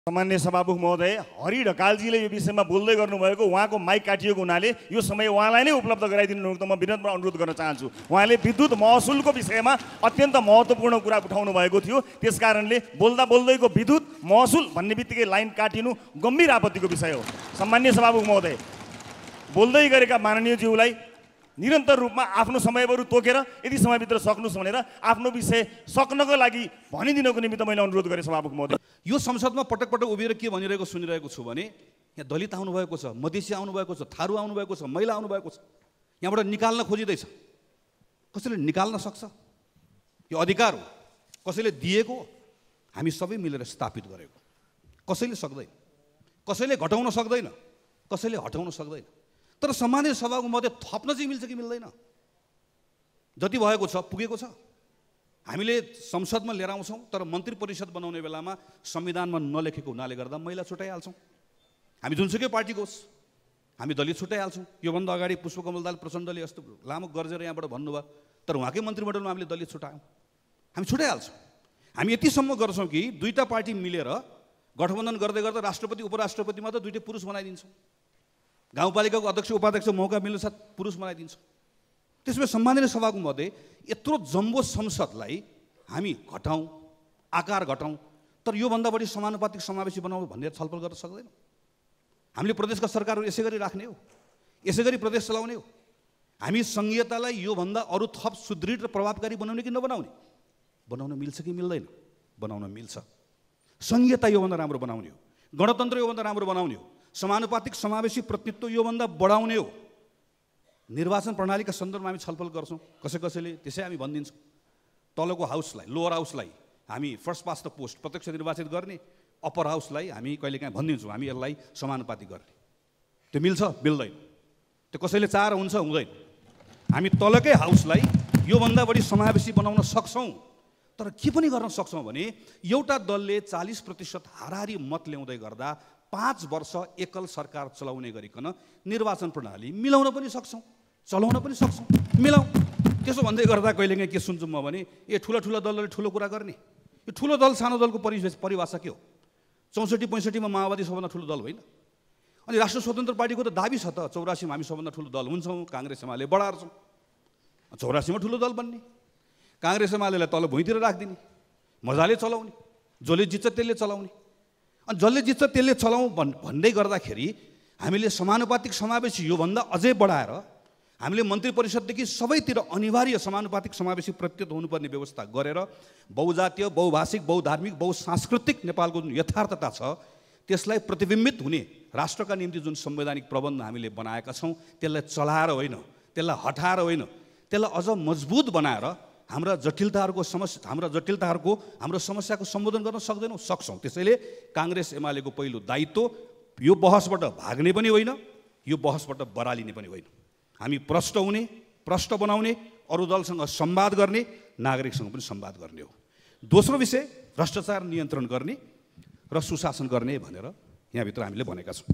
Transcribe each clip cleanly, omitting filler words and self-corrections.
सामान्य सभामुख महोदय हरि ढकालजीले यो विषयमा बोल्दै गर्नुभएको उहाँको माइक काटिएको हुनाले यो समय उहाँलाई नै उपलब्ध गराइदिनु त म विनम्र अनुरोध गर्न चाहन्छु। उहाँले विद्युत महसुलको विषयमा अत्यन्त महत्त्वपूर्ण कुरा उठाउनु भएको थियो, त्यसकारणले बोल्दा बोल्दैको विद्युत महसुल भन्ने बित्तिकै लाइन काटिनु गम्भीर आपत्तिको विषय हो। सामान्य सभामुख महोदय बोल्दै गरेका माननीयज्यूलाई निरन्तर रूपमा आफ्नो समयहरू तोकेर यदि समयभित्र सक्नुहोस् भनेर आफ्नो विषय सक्नको लागि भनिदिनको निमित्त मैले अनुरोध गरेँ सभामुख महोदय। यो संसदमा पटक पटक उभिएर के भनिरहेको सुनिरहेको छु भने यहाँ दलित आउनुभएको छ, मधेसी आउनुभएको छ, थारू आउनुभएको छ, महिला आउनुभएको छ, यहाँबाट निकाल्न खोजिँदैछ। कसैले निकाल्न सक्छ? यो अधिकार हो, कसैले दिएको, हामी सबै मिलेर स्थापित गरेको। कसैले सक्दैन, कसैले घटाउन सक्दैन, कसैले हटाउन सक्दैन। तर सामान्य सभाको मध्य थप्न चाहिँ मिल्छ कि मिल्दैन? जति भएको छ पुगेको छ। हामीले संसदमा लिएर आउँछौँ, तर मन्त्री परिषद बनाउने बेलामा संविधानमा नलेखेको हुनाले गर्दा महिला छुट्याइहाल्छौँ। हामी जुनसुकै पार्टीको होस्, हामी दलित छुट्याइहाल्छौँ। योभन्दा अगाडि पुष्पकमल दाहाल प्रचण्डले यस्तो लामो गर्जेर यहाँबाट भन्नुभयो, तर उहाँकै मन्त्रीमण्डलमा हामीले दलित छुट्यायौँ। हामी छुट्याइहाल्छौँ। हामी यतिसम्म गर्छौँ कि दुईवटा पार्टी मिलेर गठबन्धन गर्दै गर्दा राष्ट्रपति उपराष्ट्रपतिमा त दुईटै पुरुष बनाइदिन्छौँ। गाउँपालिकाको अध्यक्ष उपाध्यक्ष मौका मिल्नुसाथ पुरुष बनाइदिन्छौँ। त्यसमा सम्माननीय सभाको मध्ये यत्रो जम्बो संसदलाई हामी घटाउँ, आकार घटाउँ, तर योभन्दा बढी समानुपातिक समावेशी बनाउँ भन्ने छलफल गर्न सक्दैनौँ। हामीले प्रदेशका सरकारहरू यसै गरी राख्ने हो, यसै गरी प्रदेश चलाउने हो। हामी सङ्घीयतालाई योभन्दा अरू थप सुदृढ र प्रभावकारी बनाउने कि नबनाउने? बनाउन मिल्छ कि मिल्दैन? बनाउन मिल्छ। सङ्घीयता योभन्दा राम्रो बनाउने हो, गणतन्त्र योभन्दा राम्रो बनाउने हो, समानुपातिक समावेशी प्रतिनिधित्व योभन्दा बढाउने हो। निर्वाचन प्रणालीका सन्दर्भमा हामी छलफल गर्छौँ, कसैले त्यसै हामी भनिदिन्छौँ। तलको हाउसलाई, लोअर हाउसलाई हामी फर्स्ट पास्ट द पोस्ट प्रत्यक्ष निर्वाचित गर्ने, अप्पर हाउसलाई हामी कहिलेकाहीँ भनिदिन्छौँ हामी यसलाई समानुपातिक गर्ने। त्यो मिल्छ मिल्दैन? त्यो कसैले चाहेर हुन्छ हुँदैन। हामी तलकै हाउसलाई योभन्दा बढी समावेशी बनाउन सक्छौँ, तर के पनि गर्न सक्छौँ भने एउटा दलले 40% हाराहारी मत ल्याउँदै गर्दा 5 वर्ष एकल सरकार चलाउने गरिकन निर्वाचन प्रणाली मिलाउन पनि सक्छौँ, चलाउन पनि सक्छौँ, मिलाउँ। त्यसो भन्दै गर्दा कहिलेकाहीँ के सुन्छु म भने ठुला दलले ठुलो कुरा गर्ने। यो ठुलो दल सानो दलको परिभाषा के हो? 64-65मा माओवादी सबभन्दा ठुलो दल होइन? अनि राष्ट्र स्वतन्त्र पार्टीको त दाबी छ त 84मा हामी सबभन्दा ठुलो दल हुन्छौँ, काङ्ग्रेस एमाले बढार्छौँ। 84मा ठुलो दल बन्ने, काङ्ग्रेस एमालेलाई तल भुइँतिर राखिदिने, मजाले चलाउने, जसले जित्छ त्यसले चलाउने। अनि जसले जित्छ त्यसले चलाउँ भन्दै गर्दाखेरि हामीले समानुपातिक समावेशी योभन्दा अझै बढाएर हामीले मन्त्री परिषददेखि सबैतिर अनिवार्य समानुपातिक समावेशी प्रतिनिधित्व हुनुपर्ने व्यवस्था गरेर बहुजातीय, बहुभाषिक, बहुधार्मिक, बहुसांस्कृतिक नेपालको जुन यथार्थता छ त्यसलाई प्रतिबिम्बित हुने राष्ट्रका निम्ति जुन संवैधानिक प्रबन्ध हामीले बनाएका छौँ त्यसलाई चलाएर होइन, त्यसलाई हटाएर होइन, त्यसलाई अझ मजबुत बनाएर हाम्रो समस्याको सम्बोधन गर्न सक्छौँ। त्यसैले काङ्ग्रेस एमालेको पहिलो दायित्व यो बहसबाट भाग्ने पनि होइन, यो बहसबाट बरालिने पनि होइन। हामी प्रष्ट हुने, प्रष्ट बनाउने, अरू दलसँग संवाद गर्ने, नागरिकसँग पनि संवाद गर्ने हो। दोस्रो विषय भ्रष्टाचार नियन्त्रण गर्ने र सुशासन गर्ने भनेर यहाँभित्र हामीले भनेका छौँ।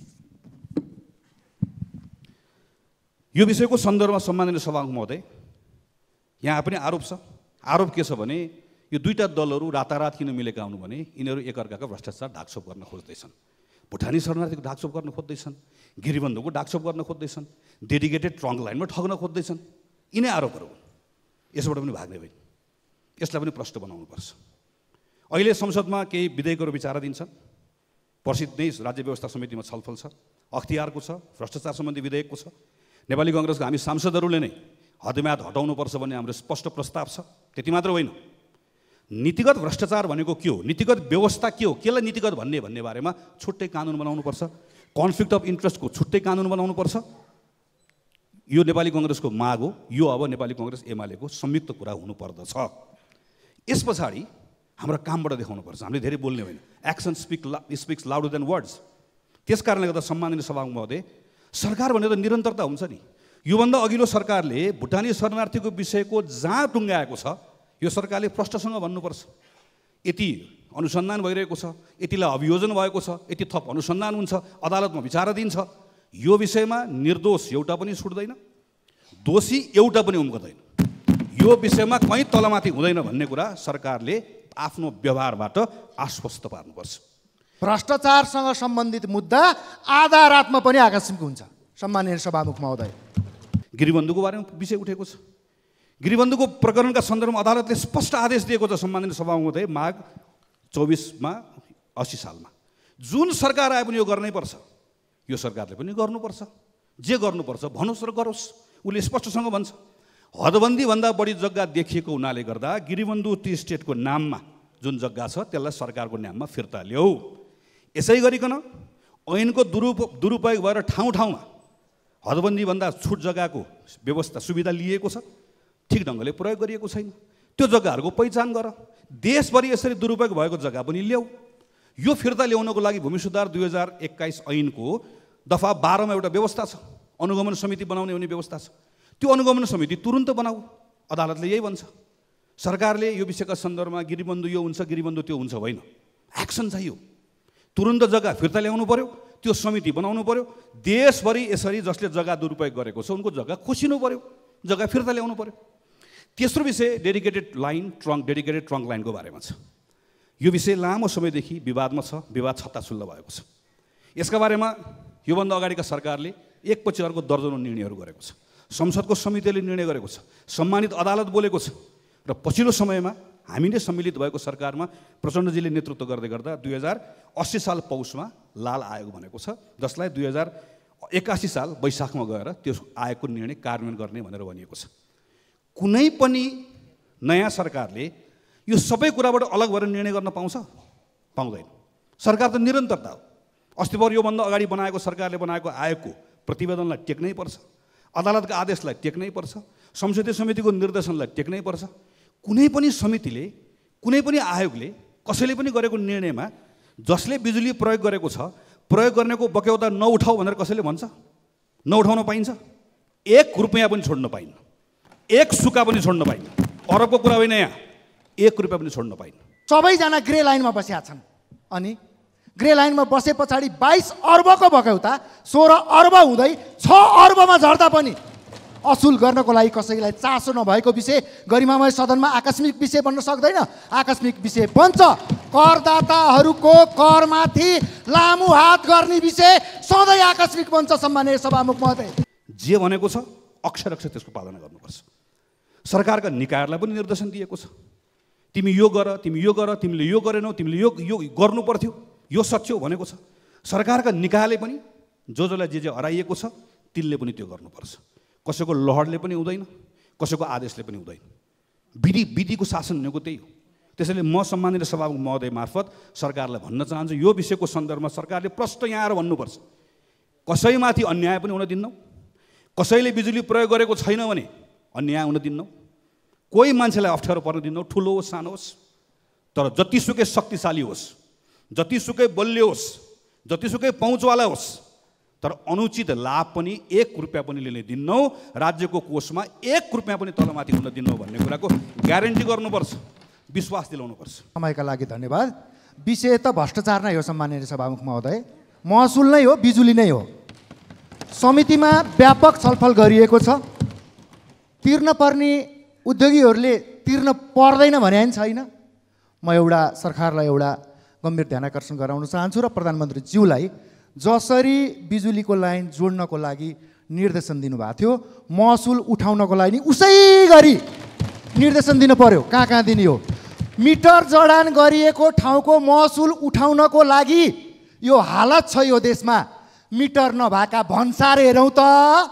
यो विषयको सन्दर्भमा सम्माननीय सभामुख महोदय यहाँ पनि आरोप छ। आरोप के छ भने यो दुईटा दलहरू रातारात किन मिलेका हुनु भने यिनीहरू एकअर्काका भ्रष्टाचार ढाकछोप गर्न खोज्दैछन्। भुटानी शरणार्थीको ढाकछोप गर्न खोज्दैछन्, गिरिबन्धुको ढाकछोप गर्न खोज्दैछन्, डेडिकेटेड ट्रङ्क लाइनमा ठग्न खोज्दैछन्। यिनै आरोपहरू हुन्। यसबाट पनि भाग्ने होइन, यसलाई पनि प्रष्ट बनाउनुपर्छ। अहिले संसदमा केही विधेयकहरू विचाराधीन छन्। पर्सि नै राज्य व्यवस्था समितिमा छलफल छ, अख्तियारको छ, भ्रष्टाचार सम्बन्धी विधेयकको छ। नेपाली कङ्ग्रेसको हामी सांसदहरूले नै हदम्याद हटाउनुपर्छ भन्ने हाम्रो स्पष्ट प्रस्ताव छ। त्यति मात्र होइन, नीतिगत भ्रष्टाचार भनेको के हो, नीतिगत व्यवस्था के हो, केलाई नीतिगत भन्ने बारेमा छुट्टै कानुन बनाउनुपर्छ। कन्फ्लिक्ट अफ इन्ट्रेस्टको छुट्टै कानुन बनाउनुपर्छ। यो नेपाली कङ्ग्रेसको माग हो। यो अब नेपाली कङ्ग्रेस एमालेको संयुक्त कुरा हुनुपर्दछ। यस पछाडि हाम्रो कामबाट देखाउनुपर्छ। हामीले धेरै बोल्ने होइन, actions speaks louder than words. त्यस कारणले गर्दा सम्माननीय सभामुख महोदय सरकार भनेर त निरन्तरता हुन्छ नि। योभन्दा अघिल्लो सरकारले भुटानी शरणार्थीको विषयको जहाँ टुङ्गाएको छ यो सरकारले प्रष्टसँग भन्नुपर्छ। यति अनुसन्धान भइरहेको छ, यतिलाई अभियोजन भएको छ, यति थप अनुसन्धान हुन्छ, अदालतमा विचाराधीन छ। यो विषयमा निर्दोष एउटा पनि छुट्दैन, दोषी एउटा पनि उम्कदैन। यो विषयमा कहीँ तलमाथि हुँदैन भन्ने कुरा सरकारले आफ्नो व्यवहारबाट आश्वस्त पार्नुपर्छ। भ्रष्टाचारसँग सम्बन्धित मुद्दा आधा रातमा पनि आकस्मिक हुन्छ। सम्माननीय सभामुख महोदय, गिरिबन्धुको बारेमा विषय उठेको छ। गिरिबन्धुको प्रकरणका सन्दर्भमा अदालतले स्पष्ट आदेश दिएको छ सम्माननीय सभामुख महोदय, माघ 24मा 80 सालमा जुन सरकार आए पनि यो गर्नै पर्छ, यो सरकारले पनि गर्नुपर्छ, जे गर्नुपर्छ भनोस् र गरोस्। उसले स्पष्टसँग भन्छ हदबन्दीभन्दा बढी जग्गा देखिएको हुनाले गर्दा गिरिबन्धु टी स्टेटको नाममा जुन जग्गा छ त्यसलाई सरकारको नाममा फिर्ता ल्याऊ। यसै गरिकन ऐनको दुरुपयोग भएर ठाउँ ठाउँमा हदबन्दीभन्दा छुट जग्गाको व्यवस्था सुविधा लिएको छ, ठिक ढङ्गले प्रयोग गरिएको छैन। त्यो जग्गाहरूको पहिचान गर, देशभरि यसरी दुरुपयोग भएको जग्गा पनि ल्याऊ। यो फिर्ता ल्याउनको लागि भूमि सुधार 2021 ऐनको दफा 12मा एउटा व्यवस्था छ, अनुगमन समिति बनाउने हुने व्यवस्था छ। त्यो अनुगमन समिति तुरुन्त बनाऊ। अदालतले यही भन्छ। सरकारले यो विषयका सन्दर्भमा गिरिबन्धु यो हुन्छ, गिरिबन्धु त्यो हुन्छ होइन, एक्सन चाहियो। तुरुन्त जग्गा फिर्ता ल्याउनु पर्यो, त्यो समिति बनाउनु पर्यो। देशभरि यसरी जसले जग्गा दुरुपयोग गरेको छ उनको जग्गा खोसिनु पर्यो, जग्गा फिर्ता ल्याउनु पर्यो। तेस्रो विषय डेडिकेटेड ट्रङ्क लाइनको बारेमा छ। यो विषय लामो समयदेखि विवादमा छ, विवाद छत्ताछुल्ल भएको छ। यसका बारेमा योभन्दा अगाडिका सरकारले एकपछि अर्को दर्जनौँ निर्णयहरू गरेको छ। संसदको समितिले निर्णय गरेको छ, सम्मानित अदालत बोलेको छ। र पछिल्लो समयमा हामी नै सम्मिलित भएको सरकारमा प्रचण्डजीले नेतृत्व गर्दै गर्दा 2080 साल पौषमा लाल आयोग भनेको छ, जसलाई 2081 साल वैशाखमा गएर त्यो आयोगको निर्णय कार्यान्वयन गर्ने भनेर भनिएको छ। कुनै पनि नयाँ सरकारले यो सबै कुराबाट अलग भएर निर्णय गर्न पाउँछ? पाउँदैन। सरकार त निरन्तरता हो। अस्ति भर योभन्दा अगाडि बनाएको सरकारले बनाएको आयोगको प्रतिवेदनलाई टेक्नै पर्छ, अदालतका आदेशलाई टेक्नै पर्छ, संसदीय समितिको निर्देशनलाई टेक्नै पर्छ। कुनै पनि समितिले, कुनै पनि आयोगले कसैले पनि गरेको निर्णयमा जसले बिजुली प्रयोग गरेको छ, प्रयोग गर्नेको बक्यौता नउठाऊ भनेर कसैले भन्छ? नउठाउन पाइन्छ? 1 रुपैयाँ पनि छोड्न पाइन्न, 1 सुका पनि छोड्न पाइन्न। अरबको कुरा होइन, यहाँ 1 रुपैयाँ पनि छोड्न पाइन्न। सबैजना ग्रे लाइनमा बसेका छन्। अनि ग्रे लाइनमा बसे पछाडि 22 अर्बको बक्यौता 16 अर्ब हुँदै 6 अर्बमा झर्दा पनि असुल गर्नको लागि कसैलाई चासो नभएको विषय गरिमामय सदनमा आकस्मिक विषय बन्न सक्दैन। आकस्मिक विषय बन्छ। करदाताहरूको करमाथि लामो हात गर्ने विषय सधैँ आकस्मिक बन्छ। सम्माननीय सभामुख महोदय, जे भनेको छ अक्षर अक्षर त्यसको पालना गर्नुपर्छ। सरकारका निकायहरूलाई पनि निर्देशन दिएको छ, तिमी यो गर, तिमी यो गर, तिमीले यो गरेनौ, तिमीले यो गर्नु पर्थ्यो, यो सच्यो भनेको छ। सरकारका निकायले पनि जसलाई जे हराइएको छ तिनले पनि त्यो गर्नुपर्छ। कसैको लहरले पनि हुँदैन, कसैको आदेशले पनि हुँदैन। विधिको शासन भनेको त्यही हो। त्यसैले म सम्माननीय सभामुख महोदय मार्फत सरकारलाई भन्न चाहन्छु, यो विषयको सन्दर्भमा सरकारले प्रष्ट यहाँ आएर भन्नुपर्छ। कसैमाथि अन्याय पनि हुन दिन्नौ, कसैले बिजुली प्रयोग गरेको छैन भने अन्याय हुन दिन्नौ, कोही मान्छेलाई अप्ठ्यारो पर्न दिन्नौ, ठुलो होस् सानो होस्। तर जतिसुकै शक्तिशाली होस्, जतिसुकै बलियो होस्, जतिसुकै पहुँचवाला होस्, तर अनुचित लाभ पनि 1 रुपैयाँ पनि लिने दिन्नौ, राज्यको कोषमा 1 रुपैयाँ पनि तलमाथि हुन दिन्नौ भन्ने कुराको ग्यारेन्टी गर्नुपर्छ, विश्वास दिलाउनुपर्छ। समयका लागि धन्यवाद। विषय त भ्रष्टाचार नै हो सम्माननीय सभामुख महोदय, महसुल नै हो, बिजुली नै हो। समितिमा व्यापक छलफल गरिएको छ। तिर्न पर्ने उद्योगीहरूले तिर्न पर्दैन भने पनि छैन। म एउटा सरकारलाई एउटा गम्भीर ध्यान आकर्षण गराउन चाहन्छु र प्रधानमन्त्रीज्यूलाई जसरी बिजुलीको लाइन जोड्नको लागि निर्देशन दिनुभएको थियो, महसुल उठाउनको लागि उसै गरी निर्देशन दिनु पर्यो। कहाँ दिने हो? मिटर जडान गरिएको ठाउँको महसुल उठाउनको लागि यो हालत छ यो देशमा। मिटर नभएका भन्सार हेरौँ त,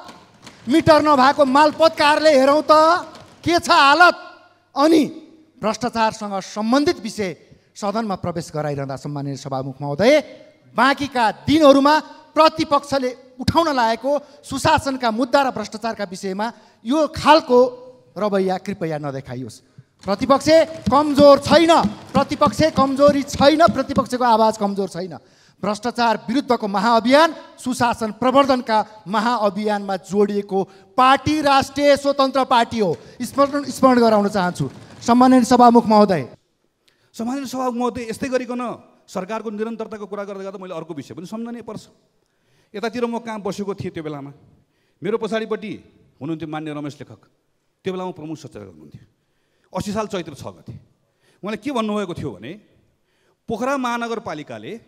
मिटर नभएको मालपोतकारले हेरौँ त, के छ हालत? अनि भ्रष्टाचारसँग सम्बन्धित विषय सदनमा प्रवेश गराइरहँदा सम्माननीय सभामुख महोदय, बाँकीका दिनहरूमा प्रतिपक्षले उठाउन लागेको सुशासनका मुद्दा र भ्रष्टाचारका विषयमा यो खालको रवैया कृपया नदेखाइयोस्। प्रतिपक्ष कमजोर छैन, प्रतिपक्ष कमजोरी छैन, प्रतिपक्षको आवाज कमजोर छैन। भ्रष्टाचार विरुद्धको महाअभियान सुशासन प्रवर्धनका महाअभियानमा जोडिएको पार्टी राष्ट्रिय स्वतन्त्र पार्टी हो। स्मरण गराउन चाहन्छु सम्माननीय सभामुख महोदय। सम्माननीय सभामुख महोदय, यस्तै गरिकन सरकारको निरन्तरताको कुरा गर्दै गर्दा मैले अर्को विषय पनि सम्झनै पर्छ। यतातिर म कहाँ बसेको थिएँ त्यो बेलामा, मेरो पछाडिपट्टि हुनुहुन्थ्यो मान्य रमेश लेखक, त्यो बेलामा प्रमुख सचेतक हुनुहुन्थ्यो। 80 साल चैत्र 6 गते उहाँले के भन्नुभएको थियो भने पोखरा महानगरपालिकाले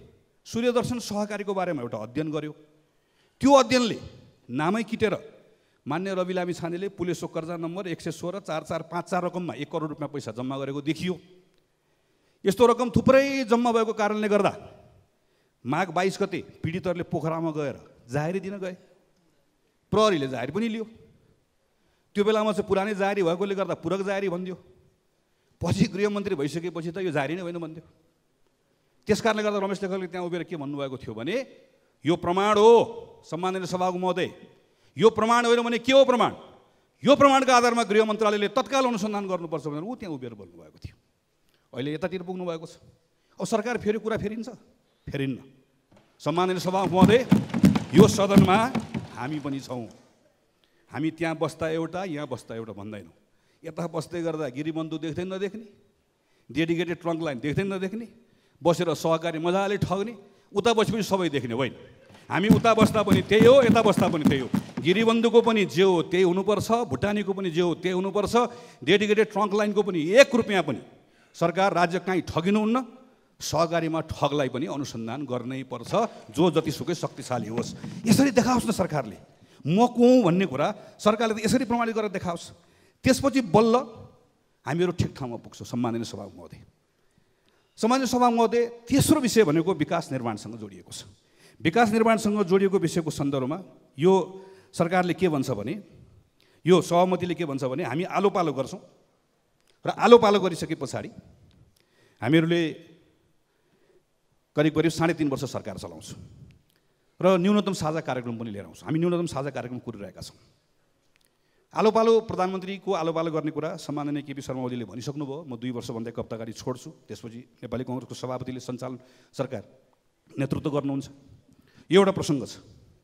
सूर्यदर्शन सहकारीको बारेमा एउटा अध्ययन गर्यो। त्यो अध्ययनले नामै किटेर मान्य रवि लामी छानेले पुलिसको कर्जा नम्बर 116,4454 रकममा 1 करोड रुपियाँ पैसा जम्मा गरेको देखियो। यस्तो रकम थुप्रै जम्मा भएको कारणले गर्दा माघ 22 गते पीडितहरूले पोखरामा गएर जाहेरी दिन गए। प्रहरीले जाहेरी पनि लियो। त्यो बेलामा चाहिँ पुरानै जाहेरी भएकोले गर्दा पूरक जाहेरी भनिदियो। पछि गृहमन्त्री भइसकेपछि त यो जाहेरी नै होइन भनिदियो। त्यस कारणले गर्दा रमेश लेखकले त्यहाँ उभिएर के भन्नुभएको थियो भने यो प्रमाण हो सम्माननीय सभामुख महोदय, यो प्रमाण होइन भने के हो प्रमाण? यो प्रमाणका आधारमा गृह मन्त्रालयले तत्काल अनुसन्धान गर्नुपर्छ भनेर ऊ त्यहाँ उभिएर बोल्नुभएको थियो। अहिले यतातिर पुग्नु भएको छ। अब सरकार फेरि कुरा फेरिन्छ? फेरिन्न। सम्माननीय सभामुख महोदय, यो सदनमा हामी पनि छौँ। हामी त्यहाँ बस्दा एउटा, यहाँ बस्दा एउटा भन्दैनौँ। यता बस्दै गर्दा गिरीबन्धु देख्दै नदेख्ने, डेडिकेटेड ट्रङ्क लाइन देख्दै नदेख्ने, बसेर सहकारी मजाले ठग्ने, उता बसेपछि सबै देख्ने होइन। हामी उता बस्दा पनि त्यही हो, यता बस्दा पनि त्यही हो। गिरीबन्धुको पनि जे हो त्यही हुनुपर्छ, भुटानीको पनि जे हो त्यही हुनुपर्छ, डेडिकेटेड ट्रङ्क लाइनको पनि 1 रुपियाँ पनि सरकार राज्य कहीँ ठगिनुहुन्न। सहकारीमा ठगलाई पनि अनुसन्धान गर्नै पर्छ, जो जतिसुकै शक्तिशाली होस्। यसरी देखाओस् न सरकारले म को हुँ भन्ने कुरा सरकारले त यसरी प्रमाणित गरेर देखाओस्। त्यसपछि बल्ल हामीहरू ठिक ठाउँमा पुग्छौँ। सम्माननीय सभामुख महोदय, सम्माननीय सभामुख महोदय, तेस्रो विषय भनेको विकास निर्माणसँग जोडिएको छ। विकास निर्माणसँग जोडिएको विषयको सन्दर्भमा यो सरकारले के भन्छ भने, यो सहमतिले के भन्छ भने हामी आलो पालो गर्छौँ र आलो पालो गरिसके पछाडि हामीहरूले करिब 3.5 वर्ष सरकार चलाउँछौँ र न्यूनतम साझा कार्यक्रम पनि लिएर आउँछौँ। हामी न्यूनतम साझा कार्यक्रम कुरिरहेका छौँ। आलो पालो प्रधानमन्त्रीको आलो पालो गर्ने कुरा सम्माननीय केपी शर्मा ओलीले भनिसक्नुभयो। म 2 वर्षभन्दा 1 हप्ता अगाडि छोड्छु। त्यसपछि नेपाली काङ्ग्रेसको सभापतिले सञ्चालन सरकार नेतृत्व गर्नुहुन्छ। यो एउटा प्रसङ्ग छ।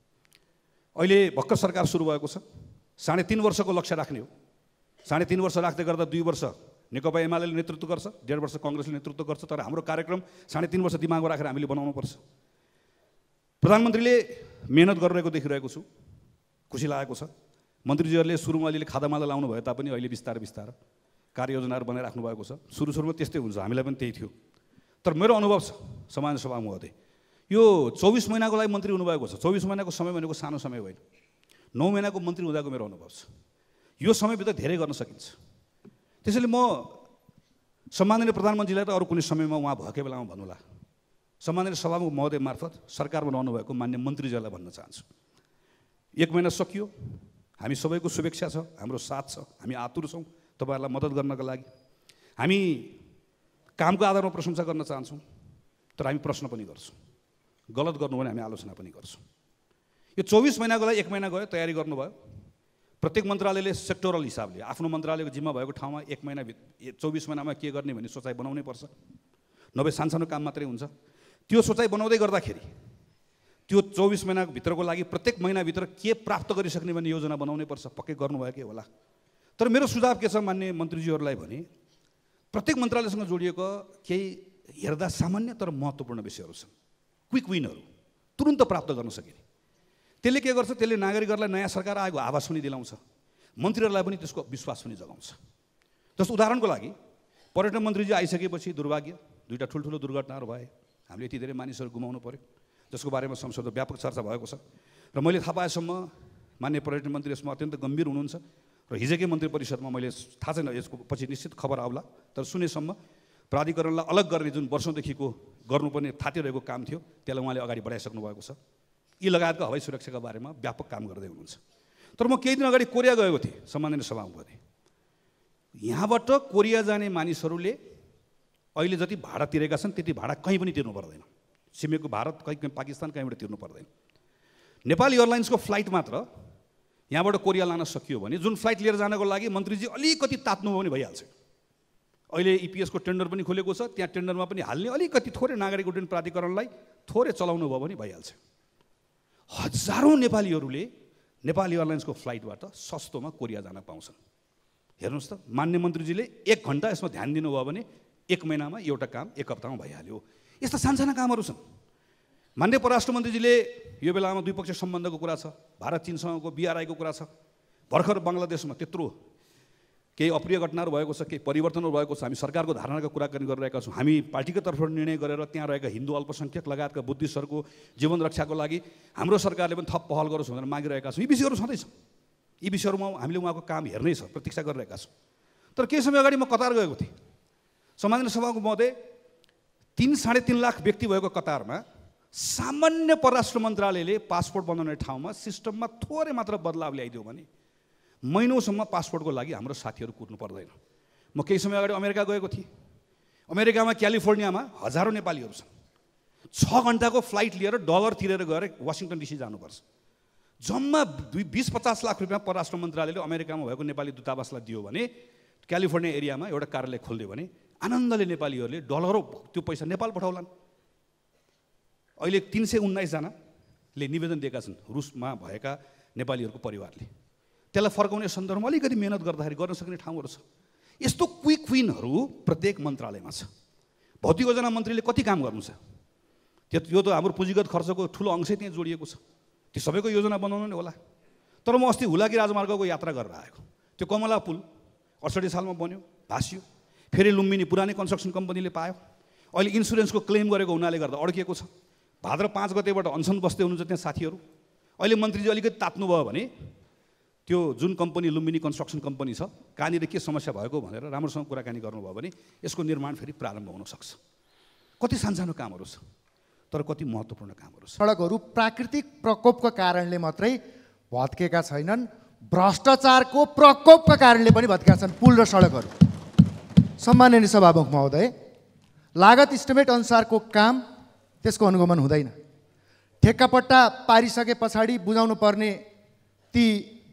अहिले भर्खर सरकार सुरु भएको छ। 3.5 वर्षको लक्ष्य राख्ने हो। 3.5 वर्ष राख्दै गर्दा 2 वर्ष नेकपा एमाले नेतृत्व गर्छ, 1.5 वर्ष काङ्ग्रेसले नेतृत्व गर्छ। तर हाम्रो कार्यक्रम 3.5 वर्ष दिमागमा राखेर हामीले बनाउनुपर्छ। प्रधानमन्त्रीले मेहनत गरिरहेको देखिरहेको छु, खुसी लागेको छ। मन्त्रीजीहरूले सुरुमा अलिअलि खादामादा लाउनु भयो तापनि अहिले बिस्तारै बिस्तारै कार्ययोजनाहरू बनाइराख्नु भएको छ। सुरुमा त्यस्तै हुन्छ, हामीलाई पनि त्यही थियो। तर मेरो अनुभव छ सम्माननीय सभामुख महोदय, यो 24 महिनाको लागि मन्त्री हुनुभएको छ। 24 महिनाको समय भनेको सानो समय होइन। 9 महिनाको मन्त्री हुँदाको मेरो अनुभव छ। यो समयभित्र धेरै गर्न सकिन्छ। त्यसैले म सम्माननीय प्रधानमन्त्रीलाई त अरू कुनै समयमा उहाँ भएकै बेलामा भन्नुला, सम्माननीय सभामुख महोदय मार्फत सरकारमा रहनुभएको मान्य मन्त्रीजीलाई भन्न चाहन्छु, 1 महिना सकियो, हामी सबैको शुभेच्छा छ, हाम्रो साथ छ, हामी आतुर छौँ तपाईँहरूलाई मद्दत गर्नका लागि। हामी कामको आधारमा प्रशंसा गर्न चाहन्छौँ, तर हामी प्रश्न पनि गर्छौँ। गलत गर्नु भने हामी आलोचना पनि गर्छौँ। यो 24 महिनाको लागि 1 महिना गयो, तयारी गर्नुभयो। प्रत्येक मन्त्रालयले सेक्टोरल हिसाबले आफ्नो मन्त्रालयको जिम्मा भएको ठाउँमा 1 महिना 24 महिनामा के गर्ने भन्ने सोचाइ बनाउनै पर्छ। नभए सानसानो काम मात्रै हुन्छ। त्यो सोचाइ बनाउँदै गर्दाखेरि त्यो 24 महिनाभित्रको लागि प्रत्येक महिनाभित्र के प्राप्त गरिसक्ने भन्ने योजना बनाउनै पर्छ। पक्कै गर्नुभएकै होला। तर मेरो सुझाव के छ मान्य मन्त्रीजीहरूलाई भने, प्रत्येक मन्त्रालयसँग जोडिएको केही हेर्दा सामान्य तर महत्त्वपूर्ण विषयहरू छन्, क्विक विनहरू, तुरुन्त प्राप्त गर्न सकिने। त्यसले के गर्छ, त्यसले नागरिकहरूलाई नयाँ सरकार आएको आभास पनि दिलाउँछ, मन्त्रीहरूलाई पनि त्यसको विश्वास पनि जगाउँछ। जस्तो उदाहरणको लागि पर्यटन मन्त्रीजी आइसकेपछि दुर्भाग्य 2टा ठुल्ठुलो दुर्घटनाहरू भए। हामीले यति धेरै मानिसहरू गुमाउनु पर्यो, जसको बारेमा संसदमा व्यापक चर्चा भएको छ। र मैले थाहा पाएसम्म मान्य पर्यटन मन्त्री यसमा अत्यन्त गम्भीर हुनुहुन्छ। र हिजोकै मन्त्री परिषदमा मैले थाहा छैन, यसको पछि निश्चित खबर आउला, तर सुनेसम्म प्राधिकरणलाई अलग गर्ने जुन वर्षौँदेखिको गर्नुपर्ने थातिरहेको काम थियो त्यसलाई उहाँले अगाडि बढाइसक्नु भएको छ। यी लगायतका हवाई सुरक्षाका बारेमा व्यापक काम गर्दै हुनुहुन्छ। तर म केही दिन अगाडि कोरिया गएको थिएँ सम्माननीय सभामुख महोदय। यहाँबाट कोरिया जाने मानिसहरूले अहिले जति भाडा तिरेका छन् त्यति भाडा कहीँ पनि तिर्नु पर्दैन। छिमेको भारत, कहीँ पाकिस्तान, कहीँबाट तिर्नु पर्दैन। नेपाल एयरलाइन्सको फ्लाइट मात्र यहाँबाट कोरिया लान सकियो भने जुन फ्लाइट लिएर जानको लागि मन्त्रीजी अलिकति तात्नुभयो भने भइहाल्छ। अहिले इपिएसको टेन्डर पनि खोलेको छ, त्यहाँ टेन्डरमा पनि हाल्ने अलिकति थोरै नागरिक उड्डयन प्राधिकरणलाई थोरै चलाउनु भयो भने भइहाल्छ। हजारौँ नेपालीहरूले नेपाल एयरलाइन्सको फ्लाइटबाट सस्तोमा कोरिया जान पाउँछन्। हेर्नुहोस् त, मान्य मन्त्रीजीले 1 घन्टा यसमा ध्यान दिनुभयो भने 1 महिनामा एउटा काम 1 हप्तामा भइहाल्यो। यस्ता सानसाना कामहरू छन्। मान्य परराष्ट्र मन्त्रीजीले यो बेलामा द्विपक्षीय सम्बन्धको कुरा छ, भारत चीनसँगको BRI को कुरा छ। भर्खर बङ्गलादेशमा त्यत्रो केही अप्रिय घटनाहरू भएको छ, केही परिवर्तनहरू भएको छ, हामी सरकारको धारणाको कुराकानी गरिरहेका छौँ। हामी पार्टीको तर्फबाट निर्णय गरेर त्यहाँ रहेका हिन्दू अल्पसङ्ख्यक लगायतका बुद्धिस्टहरूको जीवन रक्षाको लागि हाम्रो सरकारले पनि थप पहल गरोस् भनेर मागिरहेका छौँ। यी विषयहरू छँदैछ, यी विषयहरूमा हामीले उहाँको काम हेर्नै छ, प्रतीक्षा गरिरहेका छौँ। तर केही समय अगाडि म कतार गएको थिएँ। सम्माननीय सभाको महोदय, 3-3.5 लाख व्यक्ति भएको कतारमा सामान्य परराष्ट्र मन्त्रालयले पासपोर्ट बनाउने ठाउँमा सिस्टममा थोरै मात्र बदलाव ल्याइदियो भने महिनौसम्म पासपोर्टको लागि हाम्रो साथीहरू कुर्नु पर्दैन। म केही समय अगाडि अमेरिका गएको थिएँ। अमेरिकामा क्यालिफोर्नियामा हजारौँ नेपालीहरू छन्। 6 घन्टाको फ्लाइट लिएर डलर तिरेर गएर वासिङटन डिसी जानुपर्छ। जम्मा 20-50 लाख रुपियाँ परराष्ट्र मन्त्रालयले अमेरिकामा भएको नेपाली दूतावासलाई दियो भने क्यालिफोर्निया एरियामा एउटा कार्यालय खोलिदियो भने आनन्दले नेपालीहरूले डलरौँ त्यो पैसा नेपाल पठाउलान्। अहिले 319 जनाले निवेदन दिएका छन् रुसमा भएका नेपालीहरूको परिवारले। त्यसलाई फर्काउने सन्दर्भमा अलिकति मेहनत गर्दाखेरि गर्न सक्ने ठाउँहरू छ। यस्तो क्विक विनहरू प्रत्येक मन्त्रालयमा छ। भौतिक योजना मन्त्रीले कति काम गर्नु छ? यो त हाम्रो पुँजीगत खर्चको ठुलो अंशै त्यहाँ जोडिएको छ। त्यो सबैको योजना बनाउनु नै होला। तर म अस्ति हुलाकी राजमार्गको यात्रा गरेर आएको। त्यो कमला पुल 68 सालमा बन्यो, भासियो। फेरि लुम्बिनी पुरानै कन्स्ट्रक्सन कम्पनीले पायो। अहिले इन्सुरेन्सको क्लेम गरेको हुनाले गर्दा अड्किएको छ। भाद्र 5 गतेबाट अनसन बस्दै हुनुहुन्छ त्यहाँ साथीहरू। अहिले मन्त्रीजी अलिकति तात्नुभयो भने त्यो जुन कम्पनी लुम्बिनी कन्स्ट्रक्सन कम्पनी छ कहाँनिर के समस्या भएको भनेर राम्रोसँग कुराकानी गर्नुभयो भने यसको निर्माण फेरि प्रारम्भ हुन सक्छ। कति सानसानो कामहरू छ, तर कति महत्त्वपूर्ण कामहरू छ। सडकहरू प्राकृतिक प्रकोपको कारणले मात्रै भत्केका छैनन्, भ्रष्टाचारको प्रकोपका कारणले पनि भत्केका छन् पुल र सडकहरू। सम्माननीय सभामुख महोदय, लागत इस्टिमेट अनुसारको काम त्यसको अनुगमन हुँदैन। ठेक्कापट्टा पारिसके पछाडि बुझाउनु पर्ने ती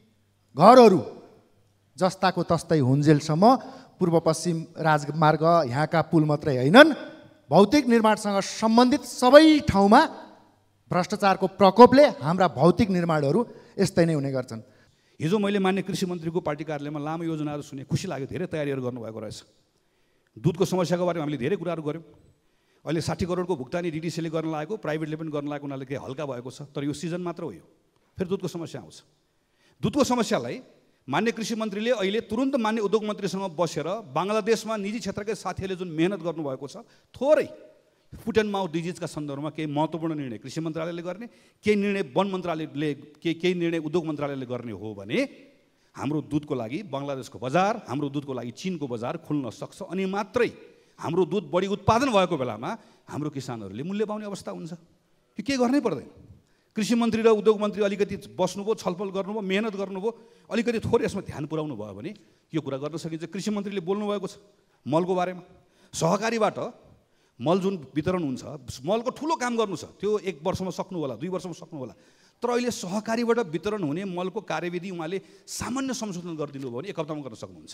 घरहरू जस्ताको तस्तै हुन्जेलसम्म पूर्व पश्चिम राजमार्ग यहाँका पुल मात्रै होइनन्, भौतिक निर्माणसँग सम्बन्धित सबै ठाउँमा भ्रष्टाचारको प्रकोपले हाम्रा भौतिक निर्माणहरू यस्तै नै हुने गर्छन्। हिजो मैले मान्य कृषि मन्त्रीको पार्टी कार्यालयमा लामो योजनाहरू सुने, खुसी लाग्यो। धेरै तयारीहरू गर्नुभएको रहेछ। दुधको समस्याको बारेमा हामीले धेरै कुराहरू गऱ्यौँ। अहिले 60 करोडको भुक्तानी डिडिसीले गर्न लागेको, प्राइभेटले पनि गर्न लागेको हुनाले केही हल्का भएको छ। तर यो सिजन मात्र हो, यो फेरि दुधको समस्या आउँछ। दुधको समस्यालाई मान्य कृषि मन्त्रीले अहिले तुरुन्त मान्य उद्योग मन्त्रीसँग बसेर बङ्गलादेशमा निजी क्षेत्रकै साथीहरूले जुन मेहनत गर्नुभएको छ, थोरै फुट एन्ड माउथ डिजिजका सन्दर्भमा केही महत्त्वपूर्ण निर्णय कृषि मन्त्रालयले गर्ने, केही निर्णय वन मन्त्रालयले, केही निर्णय उद्योग मन्त्रालयले गर्ने हो भने हाम्रो दुधको लागि बङ्गलादेशको बजार, हाम्रो दुधको लागि चीनको बजार खुल्न सक्छ। अनि मात्रै हाम्रो दुध बढी उत्पादन भएको बेलामा हाम्रो किसानहरूले मूल्य पाउने अवस्था हुन्छ। यो केही गर्नै पर्दैन। कृषि मन्त्री र उद्योग मन्त्री अलिकति बस्नुभयो, छलफल गर्नुभयो, मेहनत गर्नुभयो, अलिकति थोरै यसमा ध्यान पुर्याउनु भयो भने यो कुरा गर्न सकिन्छ। कृषि मन्त्रीले बोल्नुभएको छ मलको बारेमा। सहकारीबाट मल जुन वितरण हुन्छ, मलको ठुलो काम गर्नु छ, त्यो 1 वर्षमा सक्नु होला, 2 वर्षमा सक्नु होला। तर अहिले सहकारीबाट वितरण हुने मलको कार्यविधि उहाँले सामान्य संशोधन गरिदिनु भयो भने 1 हप्तामा गर्न सक्नुहुन्छ।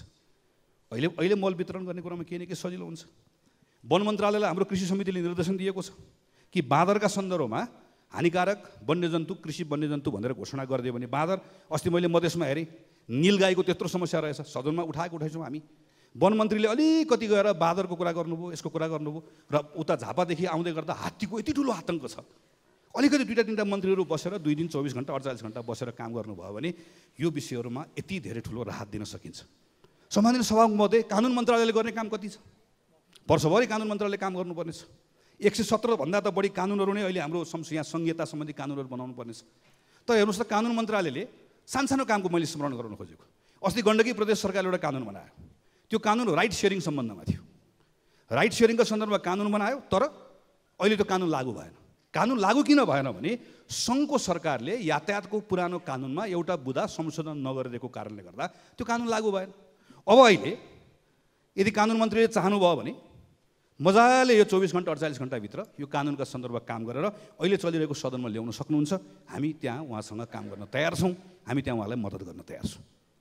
अहिले मल वितरण गर्ने कुरामा केही न केही सजिलो हुन्छ। वन मन्त्रालयलाई हाम्रो कृषि समितिले निर्देशन दिएको छ कि बाँदरका सन्दर्भमा हानिकारक वन्यजन्तु, कृषि वन्यजन्तु भनेर घोषणा गरिदियो भने बाँदर, अस्ति मैले मधेसमा हेरेँ नीलगाईको त्यत्रो समस्या रहेछ, सदनमा उठाएछौँ हामी। वन मन्त्रीले अलिकति गएर बाँदरको कुरा गर्नुभयो, यसको कुरा गर्नुभयो, र उता झापादेखि आउँदै गर्दा हात्तीको यति ठुलो आतङ्क छ। अलिकति 2-3 मन्त्रीहरू बसेर 2 दिन 24 घन्टा 48 घन्टा बसेर काम गर्नुभयो भने यो विषयहरूमा यति धेरै ठुलो राहत दिन सकिन्छ। सम्माननीय सभामुख महोदय, कानुन मन्त्रालयले गर्ने काम कति छ? वर्षभरि कानुन मन्त्रालयले काम गर्नुपर्ने छ। 117 भन्दा त बढी कानुनहरू नै अहिले हाम्रो यहाँ संहिता सम्बन्धी कानुनहरू बनाउनु पर्नेछ। तर हेर्नुहोस् त, कानुन मन्त्रालयले सानसानो कामको मैले स्मरण गराउन खोजेको। अस्ति गण्डकी प्रदेश सरकारले एउटा कानुन बनायो। त्यो कानुन राइट सेयरिङ सम्बन्धमा थियो। राइट सेयरिङको सन्दर्भमा कानुन बनायो, तर अहिले त्यो कानुन लागू भएन। कानुन लागू किन भएन भने सङ्घको सरकारले यातायातको पुरानो कानुनमा एउटा बुँदा संशोधन नगरिदिएको कारणले गर्दा त्यो कानुन लागू भएन। अब अहिले यदि कानुन मन्त्रीले चाहनुभयो भने मजाले यो 24 घन्टा 48 घन्टाभित्र यो कानुनका सन्दर्भमा काम गरेर अहिले चलिरहेको सदनमा ल्याउन सक्नुहुन्छ। हामी त्यहाँ उहाँसँग काम गर्न तयार छौँ, हामी त्यहाँ उहाँलाई मद्दत गर्न तयार छौँ।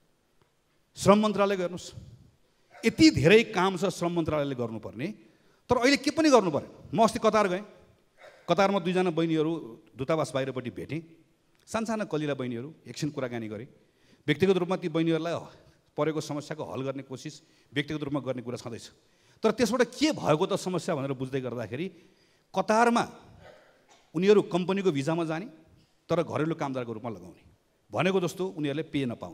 श्रम मन्त्रालय गर्नुहोस्, यति धेरै काम छ श्रम मन्त्रालयले गर्नुपर्ने, तर अहिले के पनि गर्नु परेन। म अस्ति कतार गएँ। कतारमा 2 जना बहिनीहरू दूतावास बाहिरपट्टि भेटेँ, सानसाना कलिला बहिनीहरू, एकछिन कुराकानी गरेँ। व्यक्तिगत रूपमा ती बहिनीहरूलाई परेको समस्याको हल गर्ने कोसिस व्यक्तिगत रूपमा गर्ने कुरा छँदैछ। तर त्यसबाट के भएको त समस्या भनेर बुझ्दै गर्दाखेरि कतारमा उनीहरू कम्पनीको भिजामा जाने, तर घरेलु कामदारको रूपमा लगाउने, भनेको जस्तो उनीहरूले पे नपाउने,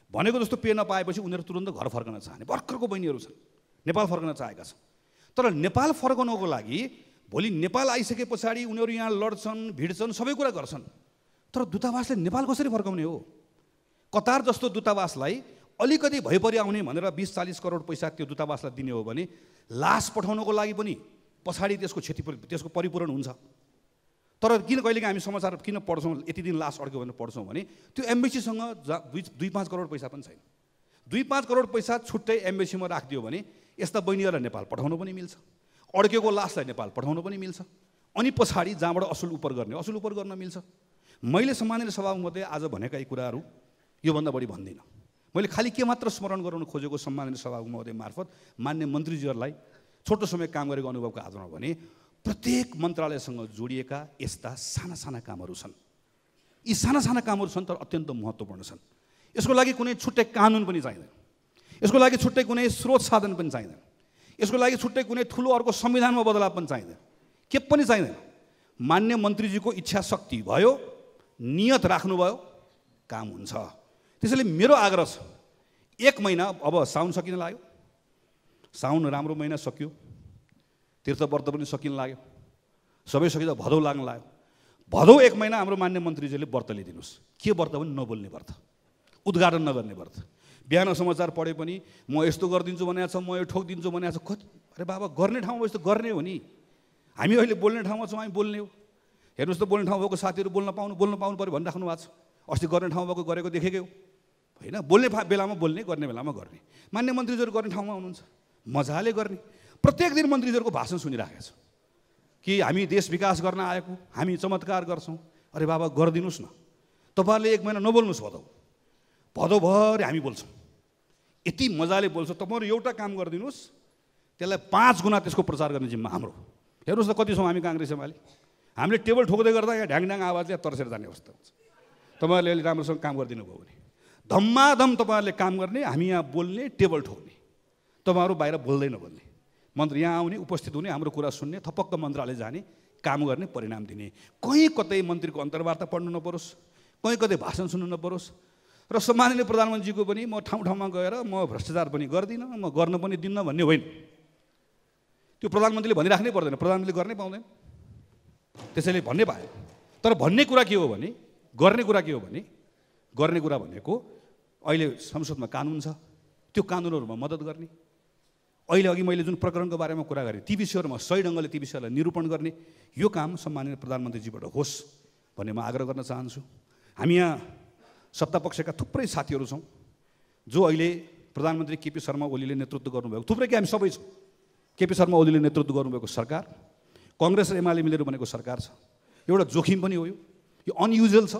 भनेको जस्तो पे नपाएपछि उनीहरू तुरन्त घर फर्कन चाहने भर्खरको बहिनीहरू छन्, नेपाल फर्कन चाहेका छन्। तर नेपाल फर्कनको लागि भोलि नेपाल आइसके पछाडि उनीहरू यहाँ लड्छन्, भिड्छन्, सबै कुरा गर्छन्। तर दूतावासले नेपाल कसरी फर्काउने हो? कतार जस्तो दूतावासलाई अलिकति भइपरि आउने भनेर 20-40 करोड पैसा त्यो दूतावासलाई दिने हो भने लास पठाउनको लागि पनि पछाडि त्यसको परिपूरण हुन्छ। तर किन कहिलेकाहीँ हामी समाचार किन पढ्छौँ, यति दिन लास अड्क्यो भनेर पढ्छौँ भने त्यो एम्बेसीसँग 2-5 करोड पैसा पनि छैन। 2-5 करोड पैसा छुट्टै एम्बेसीमा राखिदियो भने यस्ता बहिनीहरूलाई नेपाल पठाउनु पनि मिल्छ, अड्केको लासलाई नेपाल पठाउनु पनि मिल्छ, अनि पछाडि जहाँबाट असुल उपर गर्न मिल्छ। मैले सम्माननीय सभामुखले आज भनेका यी कुराहरू योभन्दा बढी भन्दिनँ। मैले खालि के मात्र स्मरण गराउन खोजेको सम्माननीय सभामुख महोदय मार्फत मान्य मन्त्रीजीहरूलाई छोटो समय काम गरेको अनुभवको आधारमा भने प्रत्येक मन्त्रालयसँग जोडिएका यस्ता साना साना कामहरू छन्। यी साना साना कामहरू छन् तर अत्यन्त महत्त्वपूर्ण छन्। यसको लागि कुनै छुट्टै कानुन पनि चाहिँदैन, यसको लागि छुट्टै कुनै स्रोत साधन पनि चाहिँदैन, यसको लागि छुट्टै कुनै ठुलो अर्को संविधानमा बदलाव पनि चाहिँदैन, के पनि चाहिँदैन। मान्य मन्त्रीजीको इच्छा शक्ति भयो, नियत राख्नुभयो, काम हुन्छ। त्यसैले मेरो आग्रह छ, 1 महिना अब साउन सकिन लाग्यो, साउन राम्रो महिना सकियो, तीर्थ व्रत पनि सकिन लाग्यो, सबै सकिँदा भदौ लाग्न लाग्यो। भदौ 1 महिना हाम्रो मान्य मन्त्रीजीले व्रत लिइदिनुहोस्। के व्रत पनि नबोल्ने व्रत, उद्घाटन नगर्ने व्रत। बिहान समाचार पढे पनि म यस्तो गरिदिन्छु भनेको छ, म यो ठोकिदिन्छु भनेको छ। अरे बाबा, गर्ने ठाउँमा यस्तो गर्ने हो नि। हामी अहिले बोल्ने ठाउँमा छौँ, हामी बोल्ने हो। हेर्नुहोस् त, बोल्ने ठाउँ भएको साथीहरू बोल्न पाउनु पऱ्यो भनिराख्नु भएको छ। अस्ति गर्ने ठाउँ भएको गरेको देखेकै हो होइन? बोल्ने बेलामा बोल्ने, गर्ने बेलामा गर्ने। मान्य मन्त्रीजीहरू गर्ने ठाउँमा हुनुहुन्छ, मजाले गर्ने। प्रत्येक दिन मन्त्रीजीहरूको भाषण सुनिराखेको छ कि हामी देश विकास गर्न आएको, हामी चमत्कार गर्छौँ। अरे बाबा, गरिदिनुहोस् न। तपाईँहरूले 1 महिना नबोल्नुहोस्, भदौभरि हामी बोल्छौँ, यति मजाले बोल्छौँ। तपाईँहरू एउटा काम गरिदिनुहोस्, त्यसलाई 5 गुणा त्यसको प्रचार गर्ने जिम्मा हाम्रो। हेर्नुहोस् त, कति छौँ हामी काङ्ग्रेस एमाले। हामीले टेबल ठोक्दै गर्दा यहाँ ढ्याङढ्याङ आवाजले तर्सेर जाने अवस्था हुन्छ। तपाईँहरूले अहिले राम्रोसँग काम गरिदिनु भयो भने धम्माधम तपाईँहरूले काम गर्ने, हामी यहाँ बोल्ने, टेबल ठोक्ने, तपाईँहरू बाहिर बोल्दै नबोल्ने। मन्त्री यहाँ आउने, उपस्थित हुने, हाम्रो कुरा सुन्ने, थपक्क मन्त्रालय जाने, काम गर्ने, परिणाम दिने। कहीँ कतै मन्त्रीको अन्तर्वार्ता पढ्नु नपरोस्, कहीँ कतै भाषण सुन्नु नपरोस्। र सम्माननीय प्रधानमन्त्रीको पनि म ठाउँ ठाउँमा गएर म भ्रष्टाचार पनि गर्दिनँ, म गर्न पनि दिन्न भन्ने होइन। त्यो प्रधानमन्त्रीले भनिराख्नै पर्दैन, प्रधानमन्त्रीले गर्नै पाउँदैन। त्यसैले भन्ने पायो। तर भन्ने कुरा के हो भने, गर्ने कुरा के हो भने, गर्ने कुरा भनेको अहिले संसदमा कानुन छ, त्यो कानुनहरूमा मद्दत गर्ने। अहिले अघि मैले जुन प्रकरणको बारेमा कुरा गरेँ, ती विषयहरूमा सही ढङ्गले ती विषयलाई निरूपण गर्ने, यो काम सम्माननीय प्रधानमन्त्रीजीबाट होस् भन्ने म आग्रह गर्न चाहन्छु। हामी यहाँ सत्तापक्षका थुप्रै साथीहरू छौँ जो अहिले प्रधानमन्त्री केपी शर्मा ओलीले नेतृत्व गर्नुभएको, थुप्रै के हामी सबै छौँ। केपी शर्मा ओलीले नेतृत्व गर्नुभएको सरकार, कङ्ग्रेस र एमाले मिलेर बनेको सरकार छ। एउटा जोखिम पनि हो, यो अनयुजुअल छ।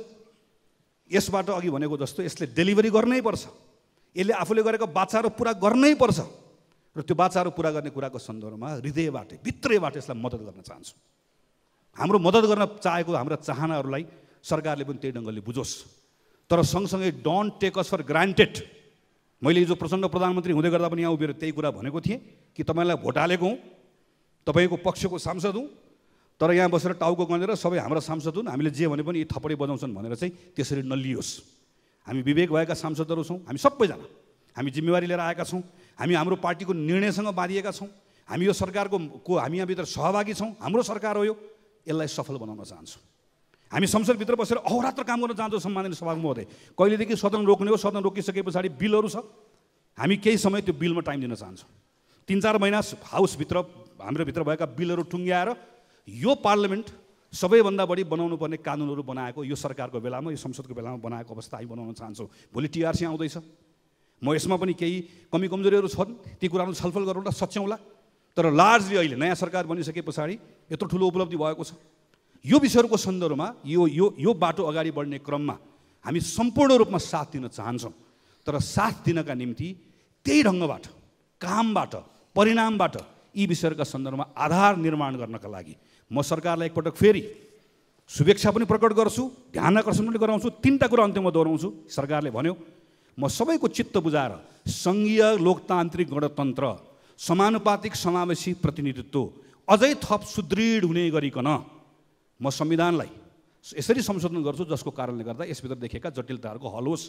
यसबाट अघि भनेको जस्तो यसले डेलिभरी गर्नै पर्छ, यसले आफूले गरेको बाचाहरू पुरा गर्नै पर्छ। र त्यो बाचाहरू पुरा गर्ने कुराको सन्दर्भमा हृदयबाट, भित्रैबाट यसलाई मद्दत गर्न चाहन्छु। हाम्रो मद्दत गर्न चाहेको हाम्रा चाहनाहरूलाई सरकारले पनि त्यही ढङ्गले बुझोस्। तर सँगसँगै don't take us for granted. मैले जो प्रचण्ड प्रधानमन्त्री हुँदै गर्दा पनि यहाँ उभिएर त्यही कुरा भनेको थिएँ कि तपाईँलाई भोट हालेको हुँ, तपाईँको पक्षको सांसद हुँ, तर यहाँ बसेर टाउको गनेर सबै हाम्रा सांसद हुन्, हामीले जे भने पनि यी थपडी बजाउँछन् भनेर चाहिँ त्यसरी नलियोस्। हामी विवेक भएका सांसदहरू छौँ, हामी सबैजना, हामी जिम्मेवारी लिएर आएका छौँ, हामी हाम्रो पार्टीको निर्णयसँग बाँधिएका छौँ, हामी यो सरकारको हामी यहाँभित्र सहभागी छौँ, हाम्रो सरकार हो यो, यसलाई सफल बनाउन चाहन्छौँ। हामी संसदभित्र बसेर अहोरात्र काम गर्न चाहन्छौँ। सम्माननीय सभामुख महोदय, कहिलेदेखि सदन रोक्ने हो, सदन रोकिसके पछाडि बिलहरू छ, हामी केही समय त्यो बिलमा टाइम दिन चाहन्छौँ। 3-4 महिना हाउसभित्र हाम्रोभित्र भएका बिलहरू टुङ्ग्याएर यो पार्लियामेन्ट सबैभन्दा बढी बनाउनु पर्ने कानुनहरू बनाएको यो सरकारको बेलामा, यो संसदको बेलामा बनाएको अवस्था हामी बनाउन चाहन्छौँ। भोलि टिआरसी आउँदैछ, म यसमा पनि केही कमी कमजोरीहरू छन्, ती कुराहरू छलफल गरौँला, सच्याउँला। तर लार्जली अहिले नयाँ सरकार बनिसके पछाडि यत्रो ठुलो उपलब्धि भएको छ। यो विषयहरूको सन्दर्भमा यो बाटो अगाडि बढ्ने क्रममा हामी सम्पूर्ण रूपमा साथ दिन चाहन्छौँ। तर साथ दिनका निम्ति त्यही ढङ्गबाट, कामबाट, परिणामबाट यी विषयहरूका सन्दर्भमा आधार निर्माण गर्नका लागि म सरकारलाई एकपटक फेरि शुभेच्छा पनि प्रकट गर्छु, ध्यान आकर्षण पनि गराउँछु। 3टा कुरा अन्त्यमा दोहोऱ्याउँछु। सरकारले भन्यो, म सबैको चित्त बुझाएर सङ्घीय लोकतान्त्रिक गणतन्त्र, समानुपातिक समावेशी प्रतिनिधित्व अझै थप सुदृढ हुने गरिकन म संविधानलाई यसरी संशोधन गर्छु जसको कारणले गर्दा यसभित्र देखिएका जटिलताहरूको हल होस्।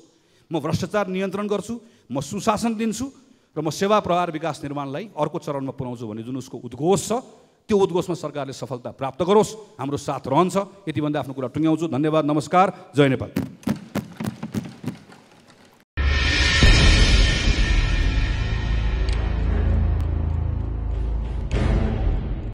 म भ्रष्टाचार नियन्त्रण गर्छु, म सुशासन दिन्छु र म सेवा प्रहार विकास निर्माणलाई अर्को चरणमा पुर्याउँछु भन्ने जुन उसको उद्घोष छ, त्यो उद्घोषमा सरकारले सफलता प्राप्त गरोस्, हाम्रो साथ रहन्छ। यति भन्दै आफ्नो कुरा टुङ्ग्याउँछु। धन्यवाद, नमस्कार, जय नेपाल।